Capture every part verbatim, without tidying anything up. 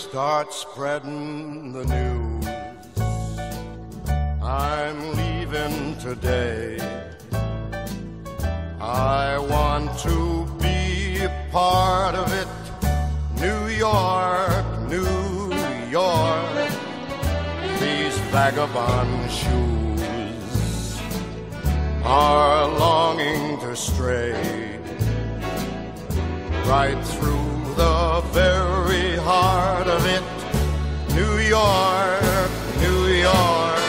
start spreading the news. I'm leaving today. I want to be a part of it. New York, New York, these vagabond shoes are longing to stray right through the very heart of it. New York, New York,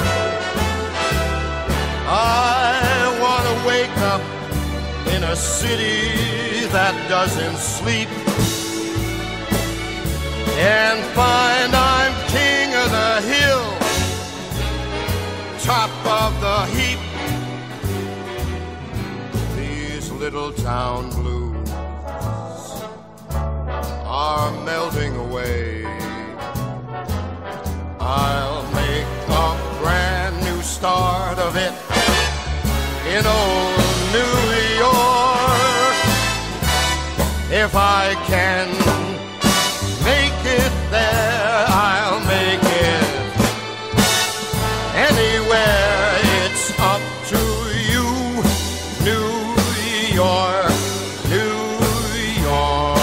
I want to wake up in a city that doesn't sleep and find I'm king of the hill, top of the heap. These little town blues are melting away. I'll make a brand new start of it in old New York. If I can make it there, I'll make it anywhere. It's up to you, New York, New York.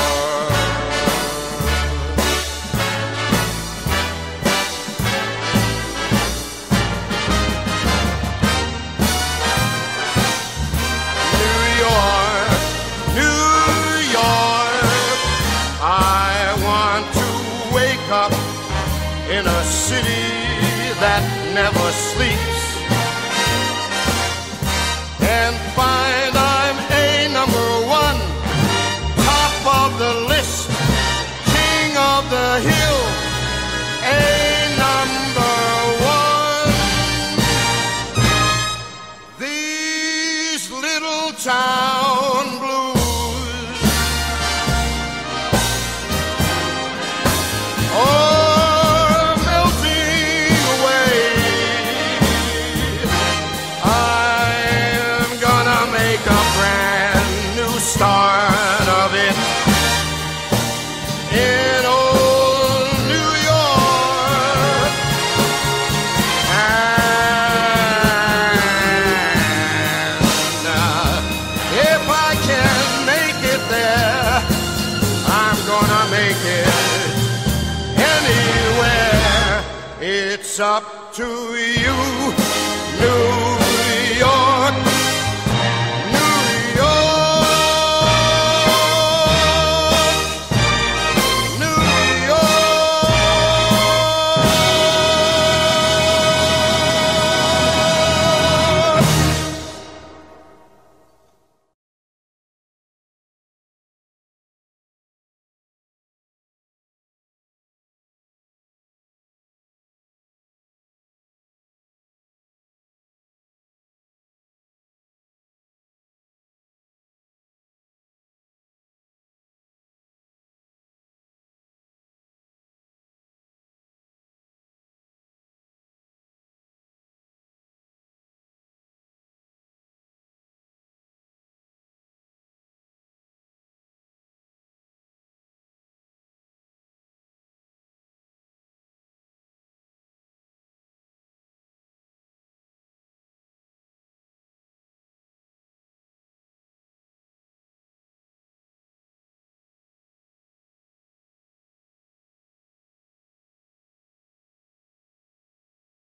Up in a city that never sleeps and find I'm a number one, top of the list, king of the hill, a number one. These little town blues are melting away. I'm gonna make a brand new start of it in old New York. And uh, if I can make it there, I'm gonna make it anywhere. It's up to you, New